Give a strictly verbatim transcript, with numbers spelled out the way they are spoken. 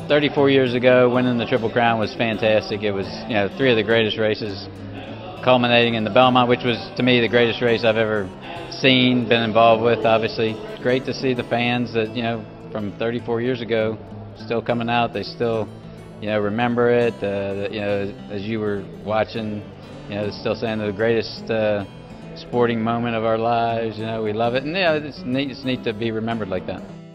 thirty-four years ago, winning the Triple Crown was fantastic. It was, you know, three of the greatest races, culminating in the Belmont, which was, to me, the greatest race I've ever seen, been involved with, obviously. Great to see the fans that, you know, from thirty-four years ago, still coming out. They still, you know, remember it. Uh, you know, as you were watching, you know, still saying the greatest uh, sporting moment of our lives. You know, we love it, and yeah, it's neat. It's neat to be remembered like that.